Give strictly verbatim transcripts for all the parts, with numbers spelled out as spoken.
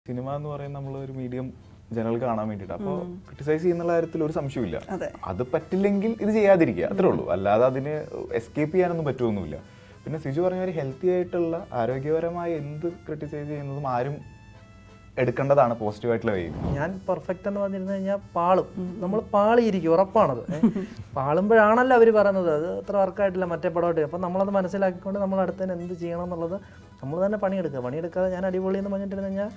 Cinema എന്ന് പറയുന്നത് നമ്മളൊരു മീഡിയം ജനങ്ങൾക്ക് കാണാൻ വേണ്ടിയിട്ട്. അപ്പോൾ ക്രിട്ടിസൈസ് ചെയ്യുന്ന കാര്യത്തിൽ ഒരു സംശയമില്ല. അത് പറ്റില്ലെങ്കിൽ ഇത് ചെയ്യാതിരിക്കുക, അത്രേ ഉള്ളൂ. അല്ലാതെ അതിന് എസ്കേപ്പ് ചെയ്യാനൊന്നും പറ്റുമൊന്നുമില്ല. പിന്നെ സിജു പറഞ്ഞ ഒരു ഹെൽത്തി ആയിട്ടുള്ള ആരോഗ്യപരമായി എന്ത് ക്രിട്ടിസൈസ് ചെയ്യുന്നതും ആരും എടുക്കേണ്ടതാണ് പോസിറ്റീവായിട്ടുള്ള വഴി. ഞാൻ പെർഫെക്റ്റ് എന്ന് പറഞ്ഞിരുന്നു കഴിഞ്ഞാൽ പാളും, നമ്മൾ പാളിയിരിക്കും, ഉറപ്പാണത്. പാളുമ്പോഴാണല്ലോ അവർ പറയുന്നത് അത് അത്ര വർക്കായിട്ടില്ല മറ്റേ പടമായിട്ട്. അപ്പം നമ്മളത് മനസ്സിലാക്കിക്കൊണ്ട് നമ്മൾ അടുത്തതിന് എന്ത് ചെയ്യണം എന്നുള്ളത് നമ്മൾ തന്നെ പണിയെടുക്കുക. പണിയെടുക്കാതെ ഞാൻ അടിപൊളി എന്ന് പറഞ്ഞിട്ടിരുന്നു കഴിഞ്ഞാൽ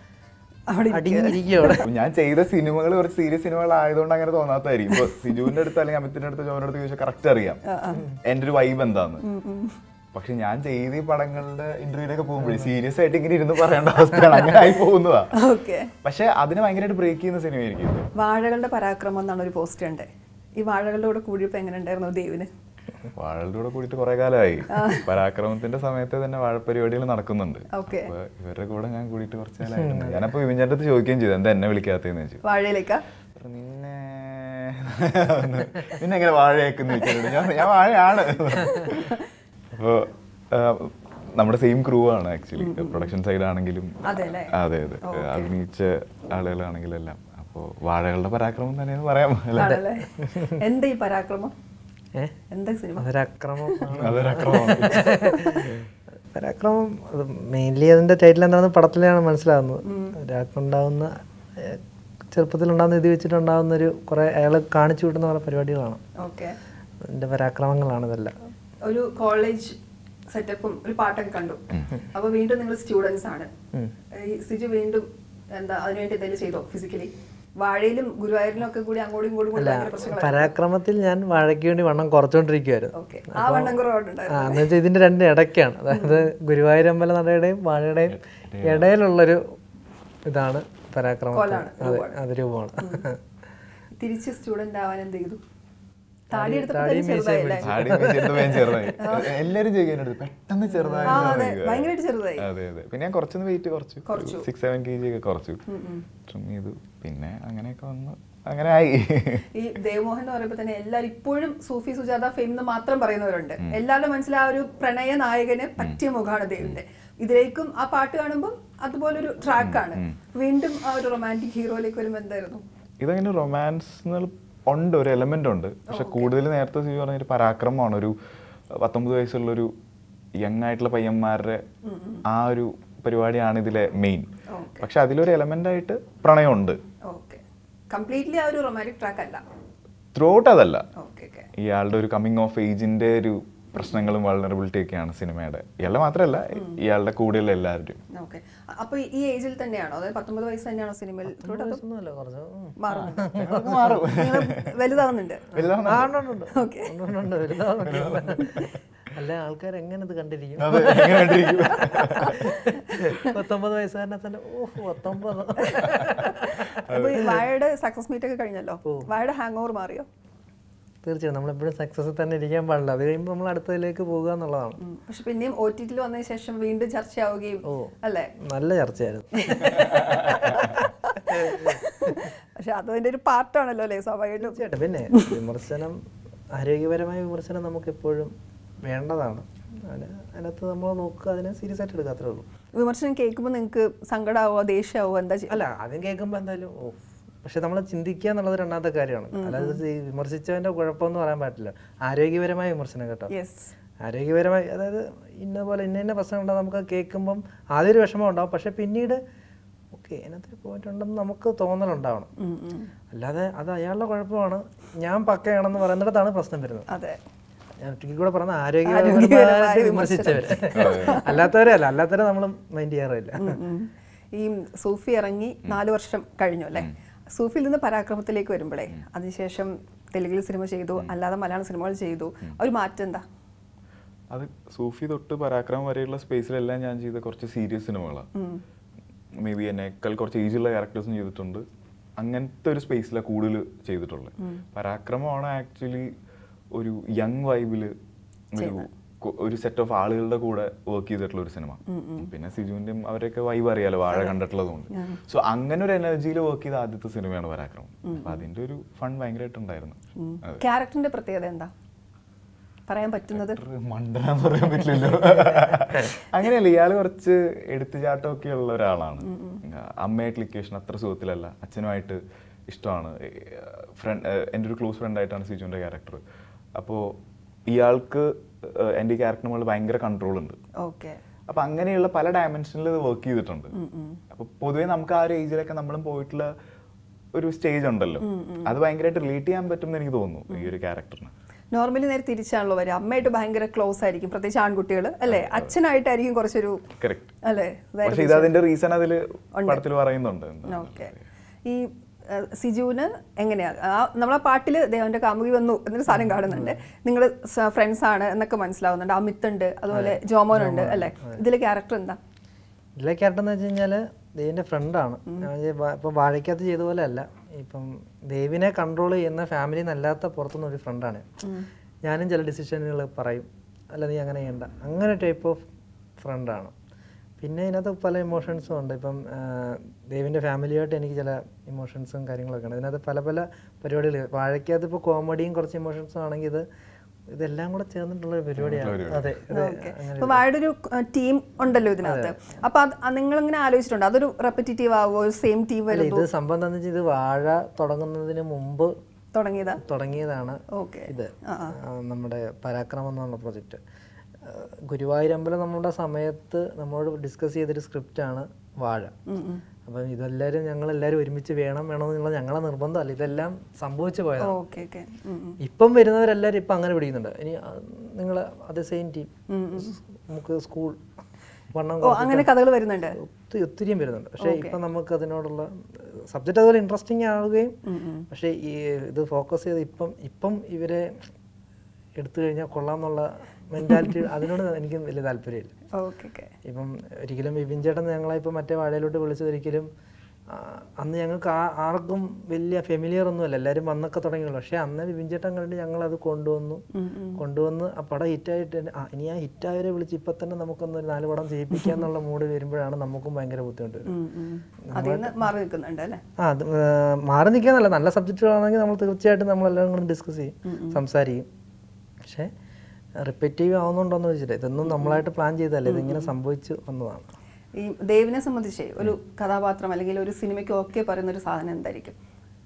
ഞാൻ ചെയ്ത സിനിമകൾ കുറച്ച് സീരിയസ് സിനിമകളായതുകൊണ്ട് അങ്ങനെ തോന്നാത്തതായിരിക്കും. ഇപ്പൊ സിജുവിന്റെ അടുത്ത് അല്ലെങ്കിൽ അമിത്തിന്റെ അടുത്ത് ജോന്റെ അടുത്ത് ചോദിച്ചാൽ കറക്റ്റ് അറിയാം എന്റെ ഒരു വൈബ് എന്താന്ന്. പക്ഷെ ഞാൻ ചെയ്ത ഈ പടങ്ങളുടെ ഇന്റർവ്യൂലൊക്കെ പോകുമ്പോഴേ സീരിയസ് ആയിട്ട് ഇങ്ങനെ ഇരുന്ന് പറയേണ്ട അവസ്ഥയാണ്, അങ്ങനെ ആയി പോകുന്നതാ. പക്ഷെ അതിനെ ഭയങ്കരമായിട്ട് ബ്രേക്ക് ചെയ്യുന്ന സിനിമയായിരിക്കും. വാഴകളുടെ പരാക്രമം എന്നാണ് ഒരു പോസ്റ്റ് ഉണ്ട്. ഈ വാഴകളുടെ കൂടെ കൂടിയപ്പോ എങ്ങനെ ഉണ്ടായിരുന്നു ദേവിന്? വാഴകളുടെ കൂടെ കൂടിയിട്ട് കുറെ കാലമായി. പരാക്രമത്തിന്റെ സമയത്ത് തന്നെ വാഴപ്പരിപാടികൾ നടക്കുന്നുണ്ട്. ഇവരുടെ കൂടെ ഞാൻ കൂടിയിട്ട് കുറച്ച് കാലമായിട്ടുണ്ട്. ഞാനപ്പോ വിവിന്റെ അടുത്ത് ചോദിക്കുകയും ചെയ്തു എന്താ എന്നെ വിളിക്കാത്തേന്ന് വെച്ചു. വാഴയിലേക്കാ നിന്നെ നിന്നെ എങ്ങനെ വാഴയേക്കെന്ന് ചോദിച്ചിട്ടുണ്ട്. ഞാൻ ഞാൻ വാഴയാണ്. അപ്പോൾ നമ്മുടെ സെയിം ക്രൂ ആണ് ആക്ച്വലി, പ്രൊഡക്ഷൻ സൈഡ് ആണെങ്കിലും. അതെ അതെ അഭിനയിച്ച ആളുകളാണെങ്കിലും എല്ലാം. അപ്പോൾ വാഴകളുടെ പരാക്രമം തന്നെയെന്ന് പറയാം. എന്താ ഈ പരാക്രമം? പരാക്രമം പരാക്രമം അത് മെയിൻലി അതിന്റെ ടൈറ്റിൽ എന്താണെന്ന് പടത്തിലാണ് മനസ്സിലാകുന്നത്. ഒരാൾക്കുണ്ടാവുന്ന ചെറുപ്പത്തിലുണ്ടാകുന്ന ഇത് വെച്ചിട്ടുണ്ടാകുന്ന ഒരു കുറെ അയാൾ കാണിച്ചു വിട്ടുന്ന കുറെ പരിപാടികളാണ് അതിന്റെ പരാക്രമങ്ങളാണ് ഇതെല്ലാം. ഒരു കോളേജ് സെറ്റപ്പും ഒരു പാട്ടൊക്കെ കണ്ടു. അപ്പൊ വീണ്ടും നിങ്ങൾ സ്റ്റുഡൻസ് ആണ്. സിജു വീണ്ടും എന്താ അതിനുവേണ്ടി എന്തെങ്കിലും ചെയ്തോ ഫിസിക്കലി? വാഴയിലും ഗുരുവായൂരിലും ഒക്കെ കൂടി അങ്ങോട്ടും ഇങ്ങോട്ടും പരാക്രമത്തിൽ ഞാൻ വാഴയ്ക്ക് വേണ്ടി വണ്ണം കുറച്ചോണ്ടിരിക്കുവായിരുന്നു. എന്ന് വെച്ചാൽ ഇതിന്റെ രണ്ട് ഇടയ്ക്കാണ്, അതായത് ഗുരുവായൂരമ്പല നടയുടെയും വാഴയുടെയും ഇടയിലുള്ളൊരു ഇതാണ് പരാക്രമം. അതെ അത് രൂപമാണ്. തിരിച്ച് സ്റ്റുഡന്റ് ആവാൻ എന്ത് ചെയ്തു? എല്ലാരും ചെയ്യുന്നത് പെട്ടെന്ന് ചെറുതായി. അതെ അതെ പിന്നെ ഞാൻ കുറച്ചൊന്ന് വെയിറ്റ് കുറച്ചു, സിക്സ് സെവൻ കെ ജി ഒക്കെ കുറച്ചു ചെയ്തു. പിന്നെ അങ്ങനെയൊക്കെ വന്ന് അങ്ങനെ ആയി. ഈ ദേവ്മോഹൻ എന്ന് പറയുമ്പോൾ തന്നെ എല്ലാവരും ഇപ്പോഴും സൂഫി സുജാത ഫെയിം എന്ന് മാത്രം പറയുന്നവരുണ്ട്. എല്ലാവരുടെ മനസ്സിൽ ആ ഒരു പ്രണയ നായകന് പറ്റിയ മുഖമാണ് ദേവിന്റെ. ഇതിലേക്കും ആ പാട്ട് കാണുമ്പോൾ അതുപോലൊരു ട്രാക്കാണ്. വീണ്ടും ആ ഒരു റൊമാൻറ്റിക് ഹീറോയിലേക്ക് വരുമ്പോൾ എന്തായിരുന്നു? ഇതങ്ങനെ റൊമാൻസ് ഉണ്ട്, ഒരു എലമെന്റ് ഉണ്ട്. പക്ഷെ കൂടുതൽ നേരത്തെ സിജു പറഞ്ഞൊരു പരാക്രമമാണ്. ഒരു പത്തൊമ്പത് വയസ്സുള്ളൊരു യങ് ആയിട്ടുള്ള പയ്യന്മാരുടെ ആ ഒരു പരിപാടിയാണ് ഇതിലെ മെയിൻ. പക്ഷെ അതിലൊരു എലമെന്റ് ആയിട്ട് പ്രണയമുണ്ട്. ത്രൂ ഔട്ട് അതല്ല. ഇയാളുടെ ഒരു കമ്മിങ് ഓഫ് ഏജിന്റെ ഒരു പ്രശ്നങ്ങളും വൾനറബിലിറ്റി ഒക്കെയാണ് സിനിമയുടെ. ഇയാളുടെ മാത്രമല്ല ഇയാളുടെ കൂടെയുള്ള എല്ലാവരും. അപ്പൊ ഈ ഏജിൽ തന്നെയാണോ, അതായത് പത്തൊമ്പത് വയസ്സ് തന്നെയാണോ സിനിമയിൽ വലുതാവുന്നുണ്ട്? അല്ല ആൾക്കാർ എങ്ങനെ ഇത് കണ്ടിരിക്കും? പത്തൊമ്പത് വയസ്സുകാരനെ തന്നെ പത്തൊമ്പത്. വാഴയുടെ സക്സസ് മീറ്റ് ഒക്കെ കഴിഞ്ഞല്ലോ, വാഴയുടെ ഹാങ് ഓവർ മാറിയോ? തീർച്ചയായും നമ്മളെപ്പോഴും സക്സസ് തന്നെ ഇരിക്കാൻ പാടില്ല, അത് കഴിയുമ്പോൾ നമ്മൾ അടുത്തതിലേക്ക് പോകുക എന്നുള്ളതാണ്. പക്ഷെ പിന്നെയും ഒ ടി ടിയിൽ വന്നതിന് ശേഷം വീണ്ടും ചർച്ചയാവുകയും അല്ലേ? നല്ല ചർച്ചയായിരുന്നു. പക്ഷെ അതിന്റെ ഒരു പാർട്ടാണല്ലോ അല്ലേ സ്വാഭാവികമായിട്ടും. തീർച്ചയായിട്ടും. പിന്നെ വിമർശനം, ആരോഗ്യപരമായ വിമർശനം നമുക്ക് എപ്പോഴും വേണ്ടതാണ്. അതിനകത്ത് നമ്മൾ നോക്കുക, അതിനെ സീരിയസ് ആയിട്ട് എടുക്കുക, അത്രേ ഉള്ളൂ. വിമർശനം കേൾക്കുമ്പോൾ നിങ്ങൾക്ക് സങ്കടമാവോ ദേഷ്യമാവോ എന്താ? അല്ല ആദ്യം കേൾക്കുമ്പോൾ എന്തായാലും ഓ, പക്ഷെ നമ്മൾ ചിന്തിക്കുക എന്നുള്ളത് രണ്ടാമത്തെ കാര്യമാണ്. അല്ലാതെ വിമർശിച്ചതിന്റെ കുഴപ്പമൊന്നും പറയാൻ പറ്റില്ല. ആരോഗ്യപരമായ വിമർശനം കേട്ടോ, ആരോഗ്യപരമായി, അതായത് ഇന്ന പോലെ ഇന്ന ഇന്ന പ്രശ്നങ്ങളുണ്ടാവും. നമുക്ക് കേൾക്കുമ്പം ആദ്യം ഒരു വിഷമം ഉണ്ടാവും, പക്ഷെ പിന്നീട് ഓക്കെ അതിനകത്ത് പോയിട്ടുണ്ടെന്ന് നമുക്ക് തോന്നലുണ്ടാവണം. അല്ലാതെ അത് അയാളുടെ കുഴപ്പമാണ് ഞാൻ പക്കയാണെന്ന് പറയുന്നിടത്താണ് പ്രശ്നം വരുന്നത്. ഞാൻ ഒറ്റയ്ക്ക് കൂടെ പറഞ്ഞ ആരോഗ്യപരമായി വിമർശിച്ചവര്, അല്ലാത്തവരെ അല്ല, അല്ലാത്തവരെ നമ്മൾ മൈൻഡ് ചെയ്യാറില്ല. ഈ സൂഫി ഇറങ്ങി നാല് വർഷം കഴിഞ്ഞു അല്ലേ? സൂഫിയിൽ നിന്ന് പരാക്രമത്തിലേക്ക് വരുമ്പോഴേ അതിനുശേഷം തെലുങ്കിൽ സിനിമ ചെയ്തു, അല്ലാതെ മലയാള സിനിമകൾ ചെയ്തു, ഒരു മാറ്റം എന്താ? അത് സൂഫി തൊട്ട് പരാക്രമം വരെയുള്ള സ്പേസിലെല്ലാം ഞാൻ ചെയ്ത കുറച്ച് സീരിയസ് സിനിമകളാണ്. മേ ബി എന്നേക്കാൾ കുറച്ച് ഏജുള്ള ക്യാരക്ടേഴ്സും ചെയ്തിട്ടുണ്ട്. അങ്ങനത്തെ ഒരു സ്പേസിലാണ് കൂടുതൽ ചെയ്തിട്ടുള്ളത്. പരാക്രമമാണ് ആക്ച്വലി ഒരു യങ് വൈബില് ഒരു ഒരു സെറ്റ് ഓഫ് ആളുകളുടെ കൂടെ വർക്ക് ചെയ്തിട്ടുള്ള ഒരു സിനിമ. പിന്നെ സിജുവിന്റെയും അവരൊക്കെ വൈബ് അറിയാലോ വാഴ കണ്ടിട്ടുള്ളതുകൊണ്ട്. സോ അങ്ങനെ ഒരു എനർജിയിൽ വർക്ക് ചെയ്ത ആദ്യത്തെ സിനിമയാണ് പരാക്രമം. അപ്പൊ അതിന്റെ ഒരു ഫൺ ഭയങ്കരമായിട്ടുണ്ടായിരുന്നു. ക്യാരക്ടറിന്റെ പ്രത്യേകത എന്താ? പറയാൻ പറ്റുന്നത്? മണ്ടനാന്ന് പറയാൻ പറ്റില്ലല്ലോ. അങ്ങനെയല്ല, ഇയാള് കുറച്ച് എടുത്തുചാട്ടമൊക്കെ ഉള്ള ഒരാളാണ്. അമ്മയായിട്ട് ഇക്വേഷൻ അത്ര സുഖത്തിലല്ല, അച്ഛനുമായിട്ട് ഇഷ്ടമാണ്. ഫ്രണ്ട്, എൻ്റെ ഒരു ക്ലോസ് ഫ്രണ്ടായിട്ടാണ് സിജുവിൻ്റെ ക്യാരക്ടർ. അപ്പോൾ ഇയാൾക്ക് എൻ്റെ ഈ ക്യാരക്ടറിന് മുകളിൽ ഭയങ്കര കൺട്രോൾ ഉണ്ട്. ഓക്കെ. അപ്പം അങ്ങനെയുള്ള പല ഡയമെൻഷനിൽ ഇത് വർക്ക് ചെയ്തിട്ടുണ്ട്. അപ്പോൾ പൊതുവേ നമുക്ക് ആ ഒരു ഏജിലൊക്കെ നമ്മളും പോയിട്ടുള്ള ഒരു സ്റ്റേജ് ഉണ്ടല്ലോ, അത് ഭയങ്കരമായിട്ട് റിലേറ്റ് ചെയ്യാൻ പറ്റും എന്ന് എനിക്ക് തോന്നുന്നു ഈ ഒരു ക്യാരക്ടറിന്. നോർമലി നേരെ തിരിച്ചാണല്ലോ വരിക. അമ്മയായിട്ട് ഭയങ്കര ക്ലോസ് ആയിരിക്കും, പ്രത്യേകിച്ച് ആൺകുട്ടികൾ അല്ലേ. അച്ഛനായിട്ടായിരിക്കും കുറച്ചൊരു അല്ലേ. പക്ഷേ ഇത് അതിന്റെ റീസൺ അതിൽ പടത്തിൽ പറയുന്നുണ്ട്. ഓക്കെ. ഈ സിജുവിന് എങ്ങനെയാ നമ്മളെ പാട്ടിൽ ദേവന്റെ കാമുകി വന്നു എന്നൊരു സാധനം കാണുന്നുണ്ട്, നിങ്ങൾ ഫ്രണ്ട്സ് ആണ് എന്നൊക്കെ മനസ്സിലാവുന്നുണ്ട്. അമിത് ഉണ്ട്, അതുപോലെ ജോമോനുണ്ട് അല്ലേ. ഇതിലെ ക്യാരക്ടർ എന്താ? ഇതിലെ ക്യാരക്ടർ എന്ന് വെച്ച് കഴിഞ്ഞാൽ ദേവിൻ്റെ ഫ്രണ്ടാണ്. ഇപ്പം വാഴയ്ക്കകത്ത് ചെയ്ത പോലെ അല്ല, ഇപ്പം ദേവിനെ കൺട്രോൾ ചെയ്യുന്ന ഫാമിലി എന്നല്ലാത്ത പുറത്തുനിന്ന് ഒരു ഫ്രണ്ടാണ്. ഞാനും ചില ഡിസിഷനുകൾ പറയും, അല്ല നീ അങ്ങനെ ചെയ്യണ്ട, അങ്ങനെ ടൈപ്പ് ഓഫ് ഫ്രണ്ടാണ്. പിന്നെ ഇതിനകത്ത് പല ഇമോഷൻസും ഉണ്ട്. ഇപ്പം ദേവിൻ്റെ ഫാമിലിയായിട്ട് എനിക്ക് ചില ഇമോഷൻസും കാര്യങ്ങളൊക്കെ ഉണ്ട്. ഇതിനകത്ത് പല പല പരിപാടികൾ. വാഴയ്ക്കകത്ത് ഇപ്പോൾ കോമഡിയും കുറച്ച് ഇമോഷൻസും ആണെങ്കിൽ ഇത് ഇതെല്ലാം കൂടെ ചേർന്നിട്ടുള്ള ഒരു പരിപാടിയാണ്. അതെ, വാഴയുടെ ഒരു ടീം ഉണ്ടല്ലോ ഇതിനകത്ത്. അപ്പൊ നിങ്ങൾ ഇങ്ങനെ ആലോചിച്ചിട്ടുണ്ട് അതൊരു റെപ്പിറ്റേറ്റീവ് ആവോ, സെയിം ടീം വരും? ഇത് സംഭവം എന്താണെന്ന് വെച്ചാൽ ഇത് വാഴ തുടങ്ങുന്നതിന് മുമ്പ് തുടങ്ങിയതാ തുടങ്ങിയതാണ് ഇത്. നമ്മുടെ പരാക്രമം എന്നുള്ള പ്രൊജക്റ്റ് ഗുരുവായൂരമ്പലം നമ്മുടെ സമയത്ത് നമ്മളോട് ഡിസ്കസ് ചെയ്തൊരു സ്ക്രിപ്റ്റാണ് വാഴ. അപ്പം ഇതെല്ലാവരും ഞങ്ങളെല്ലാവരും ഒരുമിച്ച് വേണം വേണമെന്നുള്ള ഞങ്ങളെ നിർബന്ധമല്ല, ഇതെല്ലാം സംഭവിച്ചു പോയതാണ്. ഇപ്പം വരുന്നവരെല്ലാവരും ഇപ്പം അങ്ങനെ പിടിക്കുന്നുണ്ട്. ഇനി നിങ്ങൾ അതേ സെയിം ടീം നമുക്ക് സ്കൂൾ അങ്ങനെ കഥകൾ വരുന്നുണ്ട്, ഒത്തിരി ഒത്തിരിയും വരുന്നുണ്ട്. പക്ഷേ ഇപ്പം നമുക്ക് അതിനോടുള്ള സബ്ജക്റ്റ് അതുപോലെ ഇൻട്രസ്റ്റിംഗ് ആവുകയും, പക്ഷേ ഈ ഇത് ഫോക്കസ് ചെയ്ത് ഇപ്പം ഇപ്പം ഇവരെ എടുത്തു കഴിഞ്ഞാൽ കൊള്ളാം എന്നുള്ള മെന്റാലിറ്റി അതിനോട് എനിക്ക് വലിയ താല്പര്യമില്ല. ഇപ്പം ഒരിക്കലും വിപിൻ ചേട്ടൻ ഞങ്ങളെ ഇപ്പം മറ്റേ വാഴയിലോട്ട് വിളിച്ചതൊരിക്കലും അന്ന് ഞങ്ങൾക്ക് ആ ആർക്കും വലിയ ഫെമിലിയർ ഒന്നുമല്ല, എല്ലാവരും വന്നൊക്കെ തുടങ്ങിയുള്ളൂ. പക്ഷേ അന്ന് വിപിൻ ചേട്ടൻ കണ്ടിട്ട് ഞങ്ങളത് കൊണ്ടുവന്നു കൊണ്ടുവന്ന് ആ പടം ഹിറ്റായിട്ട് ഇനി ആ ഹിറ്റായവരെ വിളിച്ച് ഇപ്പം തന്നെ നമുക്കൊന്ന് ഒരു നാല് പടം ചെയ്യിപ്പിക്കുക എന്നുള്ള മൂഡ് വരുമ്പോഴാണ് നമുക്കും ഭയങ്കര ബുദ്ധിമുട്ട് വരും. ആ അത് മാറി നിൽക്കാന്നല്ല, നല്ല സബ്ജക്റ്റുകളാണെങ്കിൽ നമ്മൾ തീർച്ചയായിട്ടും നമ്മളെല്ലാം കൂടെ ഡിസ്കസ് ചെയ്യും, സംസാരിക്കും. പക്ഷേ റിപ്പീറ്റീവ് ആവുന്നുണ്ടോയെന്ന് വെച്ചിട്ട് ഇതൊന്നും നമ്മളായിട്ട് പ്ലാൻ ചെയ്തല്ലേ, ഇതിങ്ങനെ സംഭവിച്ചു വന്നതാണ്. ഈ ദേവിനെ സംബന്ധിച്ച് ഒരു കഥാപാത്രം അല്ലെങ്കിൽ ഒരു സിനിമയ്ക്ക് ഓക്കെ പറയുന്ന ഒരു സാധനം എന്തായിരിക്കും?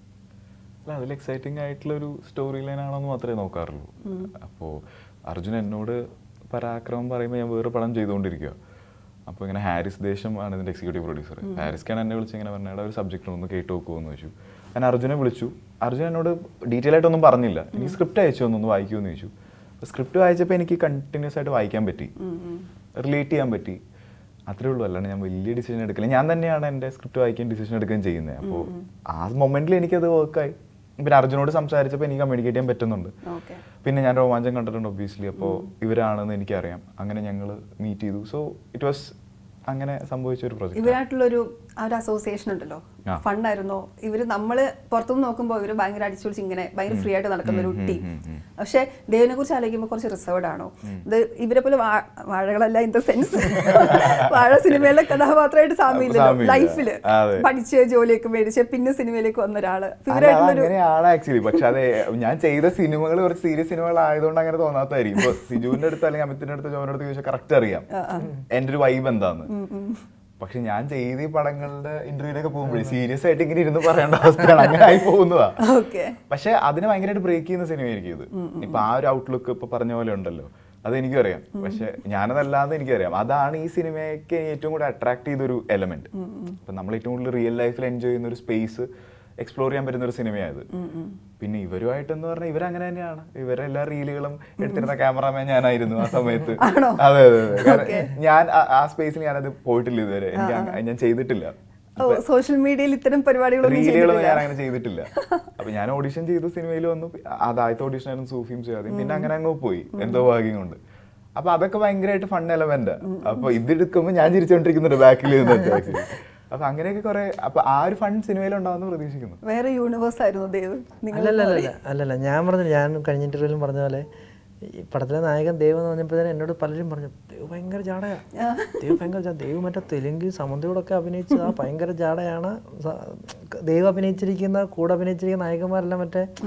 അല്ല, അതിൽ എക്സൈറ്റിംഗ് ആയിട്ടുള്ള ഒരു സ്റ്റോറി ലൈൻ ആണെന്ന് മാത്രമേ നോക്കാറുള്ളൂ. അപ്പോൾ അർജുൻ എന്നോട് പരാക്രമം പറയുമ്പോൾ ഞാൻ വേറെ പടം ചെയ്തുകൊണ്ടിരിക്കുക. അപ്പോൾ ഇങ്ങനെ ഹാരിസ് ദേശം ആണ് ഇതിൻ്റെ എക്സിക്യൂട്ടീവ് പ്രൊഡ്യൂസർ. ഹാരിസ്ക്കാണ് എന്നെ വിളിച്ച് ഇങ്ങനെ പറഞ്ഞാൽ ഒരു സബ്ജക്റ്റ് ഒന്ന് കേട്ട് നോക്കുമെന്ന് ചോദിച്ചു. ഞാൻ അർജുനെ വിളിച്ചു. അർജുൻ എന്നോട് ഡീറ്റെയിൽ ആയിട്ടൊന്നും പറഞ്ഞില്ല, എനിക്ക് സ്ക്രിപ്റ്റ് അയച്ചു ഒന്ന് വായിക്കുമെന്ന് ചോദിച്ചു. സ്ക്രിപ്റ്റ് വായിച്ചപ്പോൾ എനിക്ക് കണ്ടിന്യൂസ് ആയിട്ട് വായിക്കാൻ പറ്റി, റിലേറ്റ് ചെയ്യാൻ പറ്റി, അത്രേ ഉള്ളൂ. അല്ലാണ്ട് ഞാൻ വലിയ ഡിസിഷൻ എടുക്കില്ല. ഞാൻ തന്നെയാണ് എൻ്റെ സ്ക്രിപ്റ്റ് വായിക്കുകയും ഡിസിഷൻ എടുക്കുകയും ചെയ്യുന്നത്. അപ്പോൾ ആ മൊമെന്റിൽ എനിക്കത് വർക്കായി. പിന്നെ അർജുനോട് സംസാരിച്ചപ്പോൾ എനിക്ക് കമ്മ്യൂണിക്കേറ്റ് ചെയ്യാൻ പറ്റുന്നുണ്ട്. പിന്നെ ഞാൻ രോമാഞ്ചം കണ്ടിട്ടുണ്ട് ഒബ്വിയസ്ലി. അപ്പോൾ ഇവരാണെന്ന് എനിക്കറിയാം. അങ്ങനെ ഞങ്ങൾ മീറ്റ് ചെയ്തു. സോ ഇറ്റ് വാസ് അങ്ങനെ സംഭവിച്ച ഒരു പ്രോജക്റ്റ്. ഇവരായിട്ടുള്ളൊരു ആ ഒരു അസോസിയേഷൻ ഉണ്ടല്ലോ, ഫണ്ടായിരുന്നോ? ഇവര് നമ്മള് പുറത്തുനിന്ന് നോക്കുമ്പോൾ ഇവര് ഭയങ്കര അടിച്ചുപൊളിച്ച് ഇങ്ങനെ ഭയങ്കര ഫ്രീ ആയിട്ട് നടക്കുന്ന ഒരു ടീം. പക്ഷെ ദേവിനെ കുറിച്ച് ആലോചിക്കുമ്പോൾ കുറച്ച് റിസർവ്ഡ് ആണോ? ഇത് ഇവരെ പോലെ വാഴകളല്ല, ഇൻ ദ സെൻസ് വാഴ സിനിമയിലെ കഥാപാത്രമായിട്ട് സാമ്യമില്ലല്ലോ. ലൈഫില് പഠിച്ച് ജോലിയൊക്കെ മേടിച്ച് പിന്നെ സിനിമയിലേക്ക് വന്ന ഒരാള് അങ്ങനെയാണ് ആക്ച്വലി. പക്ഷെ അതെ, ഞാൻ ചെയ്ത സിനിമകൾ കുറച്ച് സീരിയസ് സിനിമകൾ ആയതുകൊണ്ട് അങ്ങനെ തോന്നാത്തായിരിക്കും. ഇപ്പൊ സിജുവിന്റെ അടുത്ത് അല്ലെങ്കിൽ അമിത്തിന്റെ അടുത്ത് ജോന്റെ അടുത്ത് ചോദിച്ചാൽ കറക്റ്റ് അറിയാം എന്റെ ഒരു വൈബ് എന്താന്ന്. പക്ഷെ ഞാൻ ചെയ്ത ഈ പടങ്ങളുടെ ഇന്റർവ്യൂലൊക്കെ പോകുമ്പോഴേ സീരിയസ് ആയിട്ട് ഇങ്ങനെ ഇരുന്ന് പറയേണ്ട അവസ്ഥയാണ്, അങ്ങനെ ആയി പോകുന്നതാ. പക്ഷെ അതിനെ ഭയങ്കരമായിട്ട് ബ്രേക്ക് ചെയ്യുന്ന സിനിമയായിരിക്കും ഇത്. ഇപ്പൊ ആ ഒരു ഔട്ട്ലുക്ക് ഇപ്പൊ പറഞ്ഞ പോലെ ഉണ്ടല്ലോ, അതെനിക്കും അറിയാം. പക്ഷെ ഞാനതല്ലാതെ എനിക്കറിയാം. അതാണ് ഈ സിനിമയ്ക്ക് ഏറ്റവും കൂടുതൽ അട്രാക്ട് ചെയ്തൊരു എലമെന്റ്. ഇപ്പൊ നമ്മൾ ഏറ്റവും കൂടുതൽ റിയൽ ലൈഫിൽ എൻജോയ് ചെയ്യുന്ന ഒരു സ്പേസ് എക്സ്പ്ലോർ ചെയ്യാൻ പറ്റുന്ന ഒരു സിനിമയായത്. പിന്നെ ഇവരുമായിട്ടെന്ന് പറഞ്ഞാൽ ഇവരങ്ങനെ തന്നെയാണ്. ഇവരെല്ലാ റീലുകളും എടുത്തിരുന്ന ക്യാമറാമാൻ ഞാനായിരുന്നു ആ സമയത്ത്. അതെ അതെ അതെ കാരണം ഞാൻ ആ സ്പേസിൽ ഞാനത് പോയിട്ടില്ല ഇതുവരെ, എനിക്ക് ഞാൻ ചെയ്തിട്ടില്ല. സോഷ്യൽ മീഡിയയിൽ ഇത്തരം പരിപാടികളൊന്നും ഞാൻ അങ്ങനെ ചെയ്തിട്ടില്ല. അപ്പൊ ഞാൻ ഓഡിഷൻ ചെയ്തു, സിനിമയിൽ വന്നു. അതാദ്യത്തെ ഓഡിഷൻ ആയിരുന്നു സൂഫിയും ചെയ്യാതെ. പിന്നെ അങ്ങനെ അങ്ങ് പോയി എന്തോ ഭാഗ്യം കൊണ്ട്. അപ്പൊ അതൊക്കെ ഭയങ്കരമായിട്ട് ഫൺ എലമെന്റ്. അപ്പൊ ഇതെടുക്കുമ്പോൾ ഞാൻ ചിരിച്ചോണ്ടിരിക്കുന്നുണ്ട് ബാക്കിൽ നിന്നിട്ട്. അപ്പൊ അങ്ങനെയൊക്കെ കുറെ. അപ്പൊ ആ ഒരു ഫണ്ട് സിനിമയിലുണ്ടാവുന്ന പ്രതീക്ഷിക്കുന്നു. വേറെ യൂണിവേഴ്സ് ആയിരുന്നു ദേവ്? അല്ലല്ല അല്ലല്ല ഞാൻ പറഞ്ഞു, ഞാൻ കഴിഞ്ഞ ഇന്റർവ്യൂലും പറഞ്ഞ പോലെ ഈ പടത്തിലെ നായകൻ ദേവ് എന്ന് പറഞ്ഞപ്പോഴത്തേനും എന്നോട് പലരും പറഞ്ഞു ദേവ് ഭയങ്കര ജാടയാ, ദേവ് ഭയങ്കര ദേവ് മറ്റേ തെലുങ്ക് സമുദ്രയോടൊക്കെ അഭിനയിച്ച ആ ഭയങ്കര ജാടയാണ്. ദേവ് അഭിനയിച്ചിരിക്കുന്ന കൂടെ അഭിനയിച്ചിരിക്കുന്ന നായകന്മാരെല്ലാം മറ്റേ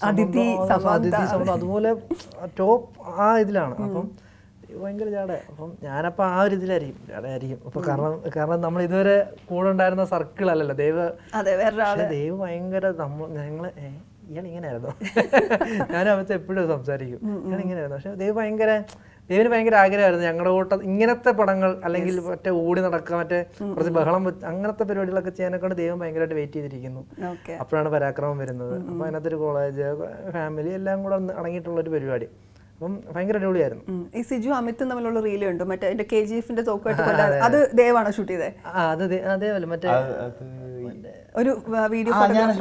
അദിതി അദിതി സമന്ത അതുപോലെ ടോപ്പ് ആ ഇതിലാണ്. അപ്പം ഭയങ്കര ജാട. അപ്പം ഞാനപ്പോൾ ആ ഒരു ഇതിലായിരിക്കും ജാടയായിരിക്കും. അപ്പോൾ കാരണം കാരണം നമ്മൾ ഇതുവരെ കൂടെ ഉണ്ടായിരുന്ന സർക്കിൾ അല്ലല്ലോ ദൈവ. പക്ഷേ ദൈവം ഭയങ്കര നമ്മൾ ഞങ്ങൾ ഇയാൾ ഇങ്ങനെയായിരുന്നു. ഞാൻ അവത്തെ എപ്പോഴും സംസാരിക്കും ഇയാൾ ഇങ്ങനെയായിരുന്നു. പക്ഷെ ദൈവം ഭയങ്കര ദൈവന് ഭയങ്കര ആഗ്രഹമായിരുന്നു ഞങ്ങളുടെ കൂട്ടം ഇങ്ങനത്തെ പടങ്ങൾ അല്ലെങ്കിൽ മറ്റേ ഓടി നടക്കുക മറ്റേ കുറച്ച് ബഹളം അങ്ങനത്തെ പരിപാടികളൊക്കെ ചെയ്യാനൊക്കെ ദൈവം ഭയങ്കരമായിട്ട് വെയിറ്റ് ചെയ്തിരിക്കുന്നു. അപ്പോഴാണ് പരാക്രമം വരുന്നത്. അപ്പോൾ അതിനകത്തൊരു കോളേജ് ഫാമിലി എല്ലാം കൂടെ അടങ്ങിയിട്ടുള്ളൊരു പരിപാടി. അപ്പം ഭയങ്കര അടിപൊളിയായിരുന്നു. ഈ സിജു അമിത്തും തമ്മിലുള്ള റീല് ഉണ്ട് മറ്റേ കെ ജി എഫിന്റെ തോക്കുമായിട്ട് അത് ദേവാണോ ഷൂട്ട് ചെയ്തത്? അത് അതേപോലെ മറ്റേ ഒരു വീഡിയോ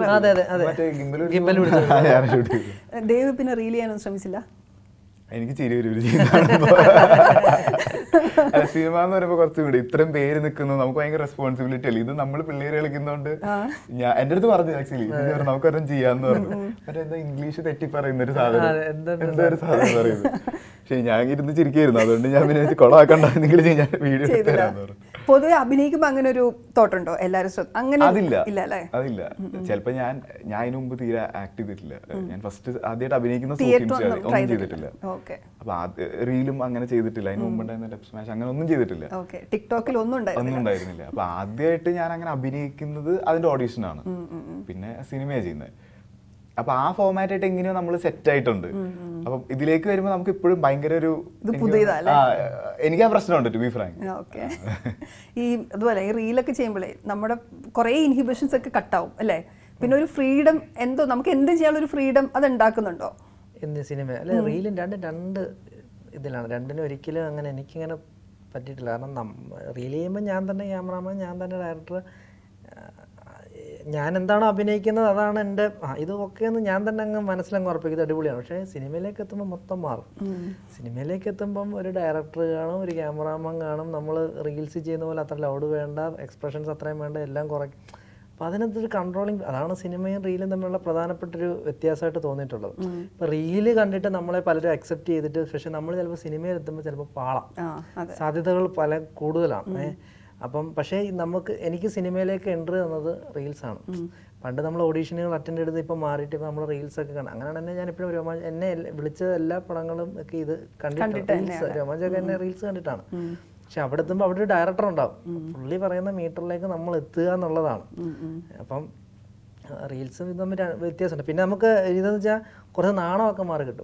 ദേവ് പിന്നെ റീൽ ചെയ്യാനൊന്നും ശ്രമിച്ചില്ല? എനിക്ക് ചിരി വരും സിനിമ എന്ന് പറയുമ്പോൾ കുറച്ചുകൂടി ഇത്രയും പേര് നിൽക്കുന്നു നമുക്ക് ഭയങ്കര റെസ്പോൺസിബിലിറ്റി അല്ലേ. ഇത് നമ്മൾ പിള്ളേര് കളിക്കുന്നോണ്ട് ഞാൻ എന്റെ അടുത്ത് പറഞ്ഞു ആക്ച്വലി നമുക്ക് ഒരെണ്ണം ചെയ്യാന്ന് പറഞ്ഞു. മറ്റേ എന്താ ഇംഗ്ലീഷ് തെറ്റി പറയുന്ന ഒരു സാധനം എന്താ ഒരു സാധനം പറയുന്നത്. പക്ഷെ ഞാൻ ഇരുന്ന് ചിരിക്കായിരുന്നു. അതുകൊണ്ട് ഞാൻ പിന്നെ കൊളാക്കണ്ട നിങ്ങൾ ഞാൻ വീഡിയോ തരാന്ന് പറഞ്ഞു. പൊതുവെ അഭിനയിക്കുമ്പോ അങ്ങനെ ഒരു തോട്ടുണ്ടോ എല്ലാരും? അങ്ങനെ അതില്ല അതില്ല. ചിലപ്പോ ഞാൻ ഞാൻ അതിന് മുമ്പ് തീരെ ആക്ട് ചെയ്തിട്ടില്ല. ഞാൻ ഫസ്റ്റ് ആദ്യമായിട്ട് അഭിനയിക്കുന്ന ഒന്നും ചെയ്തിട്ടില്ല. അപ്പൊ റീലും അങ്ങനെ ചെയ്തിട്ടില്ല. അതിന് മുമ്പ് ഉണ്ടായിരുന്ന ടെപ് സ്മാഷ് അങ്ങനെ ഒന്നും ചെയ്തിട്ടില്ല. ടിക്ടോക്കിൽ ഒന്നും ഒന്നും ഉണ്ടായിരുന്നില്ല. അപ്പൊ ആദ്യമായിട്ട് ഞാൻ അങ്ങനെ അഭിനയിക്കുന്നത് അതിന്റെ ഓഡീഷനാണ്. പിന്നെ സിനിമയാണ് ചെയ്യുന്നത്. അപ്പൊ ആ ഫോർമാറ്റ് ആയിട്ട് എങ്ങനെയോ നമ്മൾ സെറ്റ് ആയിട്ടുണ്ട്. അപ്പൊ ഇതിലേക്ക് വരുമ്പോൾ നമുക്ക് ഇപ്പോഴും ഭയങ്കര ഒരു എനിക്ക് ആ പ്രശ്നമുണ്ട് ടു ബി ഫ്രാങ്ക്. ഈ അതുപോലെ ഈ റീലൊക്കെ ചെയ്യുമ്പോഴേ നമ്മുടെ കുറെ ഇൻഹിബിഷൻസ് ഒക്കെ കട്ടാവും അല്ലേ? പിന്നെ ഒരു ഫ്രീഡം എന്തോ നമുക്ക് എന്തും ചെയ്യാനുള്ള ഒരു ഫ്രീഡം അത് ഉണ്ടാക്കുന്നുണ്ടോ? എന്ത് സിനിമ അല്ലെ റീലും രണ്ടും രണ്ട് ഇതിലാണ്. രണ്ടിനും ഒരിക്കലും അങ്ങനെ എനിക്കിങ്ങനെ പറ്റിയിട്ടില്ല. കാരണം റീൽ ചെയ്യുമ്പോൾ ഞാൻ തന്നെ ക്യാമറാമാൻ, ഞാൻ തന്നെ ഡയറക്ടർ, ഞാൻ എന്താണോ അഭിനയിക്കുന്നത് അതാണ് എൻ്റെ ഇത് ഓക്കെ എന്ന് ഞാൻ തന്നെ അങ്ങ് മനസ്സിലങ്ങ് ഉറപ്പിക്കുന്നത് അടിപൊളിയാണ്. പക്ഷേ സിനിമയിലേക്ക് എത്തുമ്പോൾ മൊത്തം മാറും. സിനിമയിലേക്ക് എത്തുമ്പം ഒരു ഡയറക്ടർ കാണും, ഒരു ക്യാമറാമാൻ കാണും. നമ്മൾ റീൽസ് ചെയ്യുന്ന പോലെ അത്ര ലൗഡ് വേണ്ട, എക്സ്പ്രഷൻസ് അത്രയും വേണ്ട, എല്ലാം കുറയ്ക്കും. അപ്പോൾ അതിനകത്തൊരു കൺട്രോളിങ് അതാണ് സിനിമയും റീലും തമ്മിലുള്ള പ്രധാനപ്പെട്ടൊരു വ്യത്യാസമായിട്ട് തോന്നിയിട്ടുള്ളത്. ഇപ്പോൾ റീല് കണ്ടിട്ട് നമ്മളെ പലരും അക്സെപ്റ്റ് ചെയ്തിട്ട് പക്ഷേ നമ്മൾ ചിലപ്പോൾ സിനിമയിൽ എത്തുമ്പോൾ ചിലപ്പോൾ പാളാം, സാധ്യതകൾ പല കൂടുതലാണ്. അപ്പം പക്ഷേ നമുക്ക് എനിക്ക് സിനിമയിലേക്ക് എൻട്രി തന്നത് റീൽസാണ്. പണ്ട് നമ്മൾ ഓഡീഷനുകൾ അറ്റൻഡ് ചെയ്ത് ഇപ്പം മാറിയിട്ട് ഇപ്പം നമ്മൾ റീൽസൊക്കെ കാണാം. അങ്ങനെയാണ് തന്നെ ഞാനിപ്പോഴും രോമാഞ്ച് എന്നെ വിളിച്ച എല്ലാ പടങ്ങളും ഒക്കെ ഇത് കണ്ടിട്ട് റീൽസ് രോമാഞ്ചൊക്കെ എന്നെ റീൽസ് കണ്ടിട്ടാണ്. പക്ഷെ അവിടെ എത്തുമ്പോൾ അവിടെ ഒരു ഡയറക്ടർ ഉണ്ടാവും. പുള്ളി പറയുന്ന മീറ്ററിലേക്ക് നമ്മൾ എത്തുക എന്നുള്ളതാണ്. അപ്പം റീൽസും ഇത് തമ്മിൽ വ്യത്യാസമുണ്ട്. പിന്നെ നമുക്ക് ഇതെന്ന് വെച്ചാൽ കുറച്ച് നാണമൊക്കെ മാറി കിട്ടും.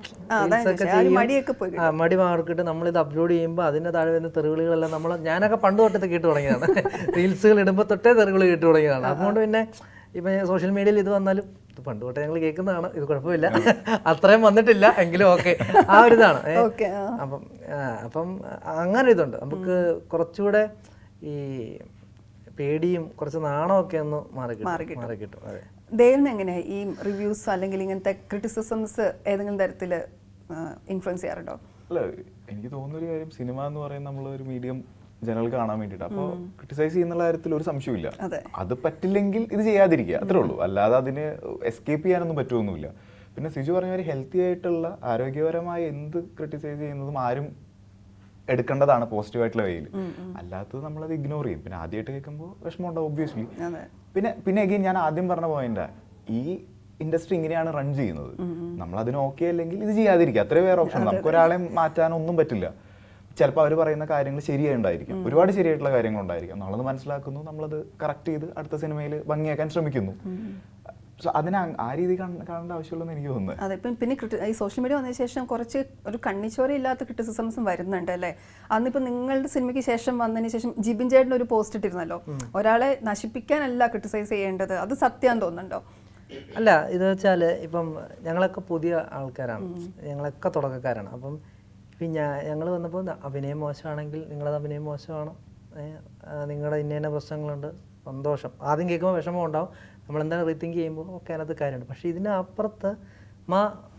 മടി മാറി കിട്ടും. നമ്മളിത് അപ്ലോഡ് ചെയ്യുമ്പോൾ അതിൻ്റെ താഴെ വരുന്ന തെറിവിളികളെല്ലാം നമ്മൾ ഞാനൊക്കെ പണ്ട് തൊട്ടത് കേട്ടു തുടങ്ങിയതാണ്. റീൽസുകൾ ഇടുമ്പോൾ തൊട്ടേ തെറിവിളി കേട്ടു തുടങ്ങിയതാണ്. അതുകൊണ്ട് പിന്നെ ഇപ്പം സോഷ്യൽ മീഡിയയിൽ ഇത് വന്നാലും ഇത് പണ്ട് തൊട്ടേ ഞങ്ങൾ കേൾക്കുന്നതാണ്, ഇത് കുഴപ്പമില്ല, അത്രയും വന്നിട്ടില്ല എങ്കിലും ഓക്കെ, ആ ഒരു ഇതാണ്. അപ്പം അപ്പം അങ്ങനെ ഇതുണ്ട്. നമുക്ക് കുറച്ചുകൂടെ ഈ പേടിയും കുറച്ച് നാണമൊക്കെ ഒന്ന് മാറി മാറി കിട്ടും. അതെ. ദേവിന് എങ്ങനെ ഈ റിവ്യൂസ് അല്ലെങ്കിൽ ഇങ്ങനത്തെ ക്രിറ്റിസിസംസ് ഏതെങ്കിലും തരത്തിൽ ഇൻഫ്ലുവൻസ് ചെയ്യാറുണ്ടോ? അല്ല, എനിക്ക് തോന്നുന്നൊരു കാര്യം, സിനിമ എന്ന് പറയുന്നത് നമ്മളൊരു മീഡിയം ജനങ്ങൾക്ക് കാണാൻ വേണ്ടിയിട്ട്. അപ്പോൾ ക്രിട്ടിസൈസ് ചെയ്യുന്ന കാര്യത്തിൽ ഒരു സംശയമില്ല. അത് പറ്റില്ലെങ്കിൽ ഇത് ചെയ്യാതിരിക്കുക, അത്രേ ഉള്ളൂ. അല്ലാതെ അതിന് എസ്കേപ്പ് ചെയ്യാനൊന്നും പറ്റുമൊന്നുമില്ല. പിന്നെ സിജു പറഞ്ഞ ഒരു ഹെൽത്തി ആയിട്ടുള്ള ആരോഗ്യപരമായ എന്ത് ക്രിട്ടിസൈസ് ചെയ്യുന്നതും ആരും എടുക്കേണ്ടതാണ് പോസിറ്റീവായിട്ടുള്ള വേയിൽ. അല്ലാത്തത് നമ്മളത് ഇഗ്നോർ ചെയ്യും. പിന്നെ ആദ്യമായിട്ട് കേൾക്കുമ്പോൾ വിഷമം ഉണ്ടാവും ഒബ്വിയസ്ലി. പിന്നെ പിന്നെ അഗെയിൻ ഞാൻ ആദ്യം പറഞ്ഞ പോയിന്റാ, ഈ ഇൻഡസ്ട്രി ഇങ്ങനെയാണ് റൺ ചെയ്യുന്നത്. നമ്മളതിന് ഓക്കെ അല്ലെങ്കിൽ ഇത് ചെയ്യാതിരിക്കുക, അത്രേ വേറെ ഓപ്ഷൻ. നമുക്ക് ഒരാളെ മാറ്റാനൊന്നും പറ്റില്ല. ചിലപ്പോൾ അവർ പറയുന്ന കാര്യങ്ങൾ ശരിയായിട്ടുണ്ടായിരിക്കും, ഒരുപാട് ശരിയായിട്ടുള്ള കാര്യങ്ങളുണ്ടായിരിക്കും. നമ്മളത് മനസ്സിലാക്കുന്നു, നമ്മളത് കറക്റ്റ് ചെയ്ത് അടുത്ത സിനിമയിൽ ഭംഗിയാക്കാൻ ശ്രമിക്കുന്നു. സോ അതിനെ ആ രീതി കാണേണ്ട ആവശ്യമുള്ളതെന്ന് എനിക്ക് തോന്നുന്നത്. അതെ. ഇപ്പം പിന്നെ ഈ സോഷ്യൽ മീഡിയ വന്നതിന് ശേഷം കുറച്ച് ഒരു കണ്ണിച്ചോരയില്ലാത്ത ക്രിറ്റിസിസംസും വരുന്നുണ്ട് അല്ലേ? അന്നിപ്പോൾ നിങ്ങളുടെ സിനിമയ്ക്ക് ശേഷം വന്നതിന് ശേഷം ജിബിൻ ചേട്ടൻ ഒരു പോസ്റ്റ് ഇട്ടിരുന്നല്ലോ, ഒരാളെ നശിപ്പിക്കാനല്ല ക്രിട്ടിസൈസ് ചെയ്യേണ്ടത്, അത് സത്യം തോന്നുന്നുണ്ടോ? അല്ല, ഇത് വെച്ചാൽ ഇപ്പം ഞങ്ങളൊക്കെ പുതിയ ആൾക്കാരാണ്, ഞങ്ങളൊക്കെ തുടക്കക്കാരാണ്. അപ്പം ഇപ്പം ഞാൻ ഞങ്ങൾ വന്നപ്പോൾ അഭിനയം മോശമാണെങ്കിൽ നിങ്ങളത് അഭിനയം മോശമാണ്, നിങ്ങളുടെ ഇന്ന ഇന്ന പ്രശ്നങ്ങളുണ്ട്, സന്തോഷം. ആദ്യം കേൾക്കുമ്പോൾ വിഷമം ഉണ്ടാവും, നമ്മളെന്താണ് റീതിങ്ക് ചെയ്യുമ്പോൾ ഓക്കെ അതിനകത്ത് കാര്യമുണ്ട്. പക്ഷേ ഇതിന് അപ്പുറത്ത് മാ